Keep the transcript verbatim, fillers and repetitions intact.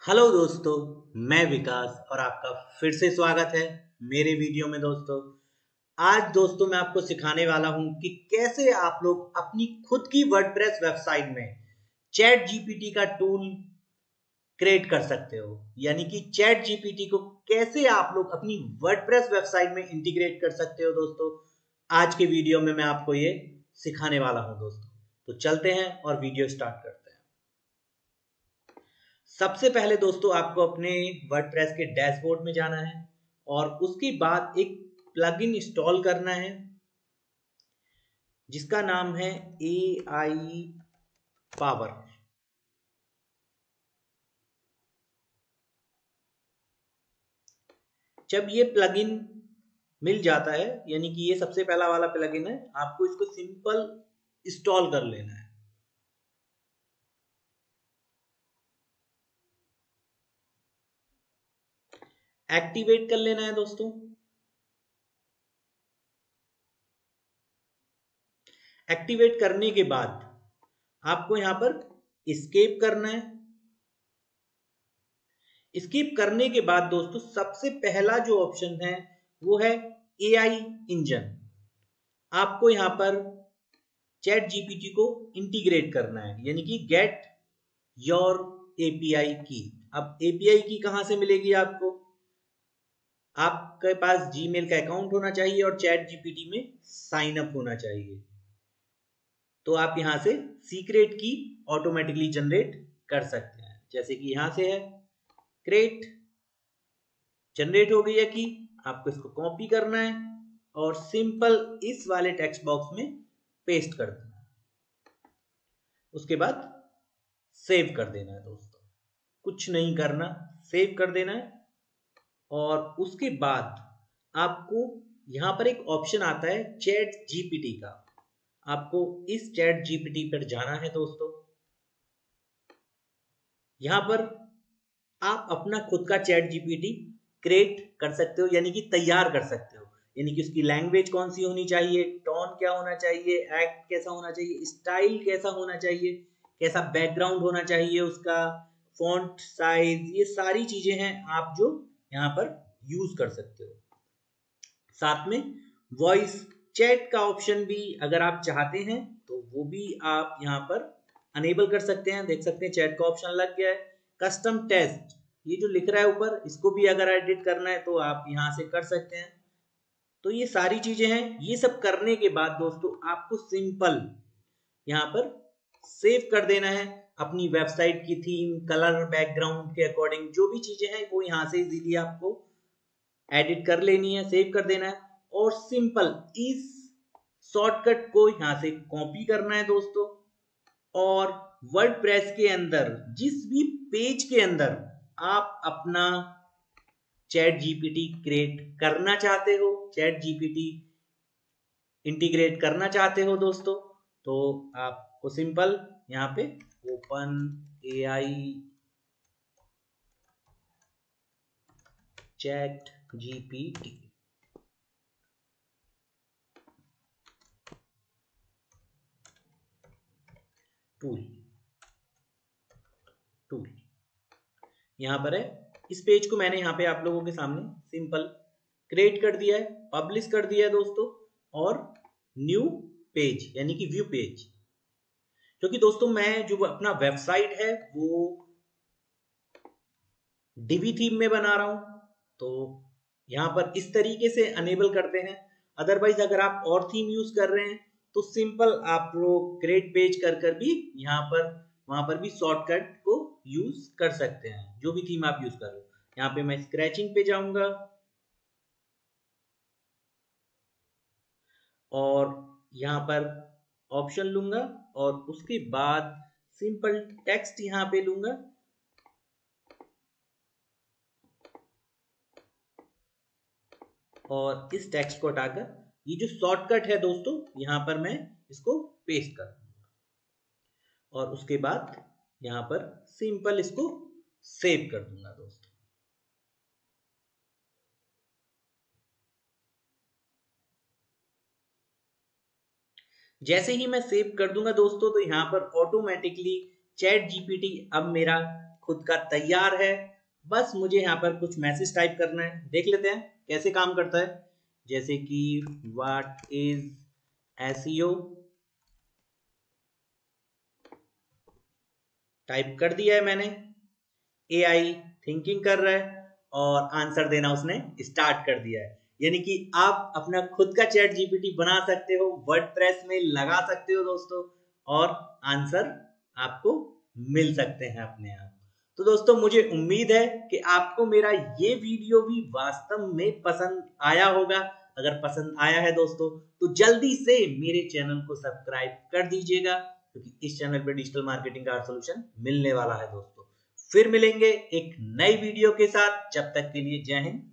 Hello दोस्तों, मैं विकास और आपका फिर से स्वागत है मेरे वीडियो में। दोस्तों आज दोस्तों मैं आपको सिखाने वाला हूं कि कैसे आप लोग अपनी खुद की वर्डप्रेस वेबसाइट में चैट जीपीटी का टूल क्रिएट कर सकते हो। यानी कि चैट जीपीटी को कैसे आप लोग अपनी वर्डप्रेस वेबसाइट में इंटीग्रेट कर सकते हो। दोस्तों आज के वीडियो में मैं आपको ये सिखाने वाला हूं। दोस्तों तो चलते हैं और वीडियो स्टार्ट करते हैं। सबसे पहले दोस्तों आपको अपने वर्डप्रेस के डैशबोर्ड में जाना है और उसके बाद एक प्लगइन इंस्टॉल करना है जिसका नाम है ए आई पावर। जब ये प्लगइन मिल जाता है, यानी कि ये सबसे पहला वाला प्लगइन है, आपको इसको सिंपल इंस्टॉल कर लेना है। एक्टिवेट कर लेना है दोस्तों। एक्टिवेट करने के बाद आपको यहां पर एस्केप करना है। स्किप करने के बाद दोस्तों सबसे पहला जो ऑप्शन है वो है ए आई इंजन। आपको यहां पर चैट जीपीटी को इंटीग्रेट करना है, यानी कि गेट योर एपीआई की। अब एपीआई की कहां से मिलेगी आपको? आपके पास जीमेल का अकाउंट होना चाहिए और चैट जीपीटी में साइन अप होना चाहिए। तो आप यहां से सीक्रेट की ऑटोमेटिकली जनरेट कर सकते हैं, जैसे कि यहां से है क्रिएट, जनरेट हो गई है की। आपको इसको कॉपी करना है और सिंपल इस वाले टेक्स्ट बॉक्स में पेस्ट कर देना है। उसके बाद सेव कर देना है दोस्तों, कुछ नहीं करना, सेव कर देना है। और उसके बाद आपको यहां पर एक ऑप्शन आता है चैट जीपीटी का। आपको इस चैट जीपीटी पर जाना है दोस्तों। यहां पर आप अपना खुद का चैट जीपीटी क्रिएट कर सकते हो, यानी कि तैयार कर सकते हो। यानी कि उसकी लैंग्वेज कौन सी होनी चाहिए, टोन क्या होना चाहिए, एक्ट कैसा होना चाहिए, स्टाइल कैसा होना चाहिए, कैसा बैकग्राउंड होना चाहिए उसका, फॉन्ट साइज, ये सारी चीजें हैं आप जो यहाँ पर यूज कर सकते हो। साथ में वॉइस चैट का ऑप्शन भी अगर आप चाहते हैं तो वो भी आप यहाँ पर अनेबल कर सकते हैं। देख सकते हैं चैट का ऑप्शन लग गया है। कस्टम टेस्ट, ये जो लिख रहा है ऊपर, इसको भी अगर एडिट करना है तो आप यहाँ से कर सकते हैं। तो ये सारी चीजें हैं। ये सब करने के बाद दोस्तों आपको सिंपल यहाँ पर सेव कर देना है अपनी वेबसाइट की थीम, कलर, बैकग्राउंड के अकॉर्डिंग जो भी चीजें हैं वो यहाँ से इजीली आपको एडिट कर लेनी है, सेव कर देना है। और सिंपल इस शॉर्टकट को यहां से कॉपी करना है दोस्तों। और वर्डप्रेस के अंदर जिस भी पेज के अंदर आप अपना चैट जीपीटी क्रिएट करना चाहते हो, चैट जीपीटी इंटीग्रेट करना चाहते हो दोस्तों, तो आपको सिंपल यहां पे open A I chat GPT tool tool यहां पर है। इस पेज को मैंने यहां पे आप लोगों के सामने सिंपल क्रिएट कर दिया है, पब्लिश कर दिया है दोस्तों। और न्यू पेज यानी कि व्यू पेज, क्योंकि दोस्तों मैं जो अपना वेबसाइट है वो डिवी थीम में बना रहा हूं, तो यहां पर इस तरीके से अनेबल करते हैं। अदरवाइज अगर आप और थीम यूज कर रहे हैं तो सिंपल आप लोग क्रिएट पेज कर कर भी यहाँ पर वहां पर भी शॉर्टकट को यूज कर सकते हैं, जो भी थीम आप यूज कर रहे हो। यहाँ पे मैं स्क्रैचिंग पे जाऊंगा और यहाँ पर ऑप्शन लूंगा और उसके बाद सिंपल टेक्स्ट यहाँ पे लूंगा। और इस टेक्स्ट को हटाकर ये जो शॉर्टकट है दोस्तों यहां पर मैं इसको पेस्ट कर दूंगा और उसके बाद यहां पर सिंपल इसको सेव कर दूंगा दोस्तों। जैसे ही मैं सेव कर दूंगा दोस्तों, तो यहां पर ऑटोमेटिकली चैट जीपीटी अब मेरा खुद का तैयार है। बस मुझे यहाँ पर कुछ मैसेज टाइप करना है, देख लेते हैं कैसे काम करता है। जैसे कि व्हाट इज एसईओ, टाइप कर दिया है मैंने। एआई थिंकिंग कर रहा है और आंसर देना उसने स्टार्ट कर दिया है। यानी कि आप अपना खुद का चैट जीपीटी बना सकते हो, वर्डप्रेस में लगा सकते हो दोस्तों, और आंसर आपको मिल सकते हैं अपने आप। तो दोस्तों मुझे उम्मीद है कि आपको मेरा ये वीडियो भी वास्तव में पसंद आया होगा। अगर पसंद आया है दोस्तों तो जल्दी से मेरे चैनल को सब्सक्राइब कर दीजिएगा, क्योंकि इस चैनल पे डिजिटल मार्केटिंग का सोल्यूशन मिलने वाला है दोस्तों। फिर मिलेंगे एक नई वीडियो के साथ, जब तक के लिए जय हिंद।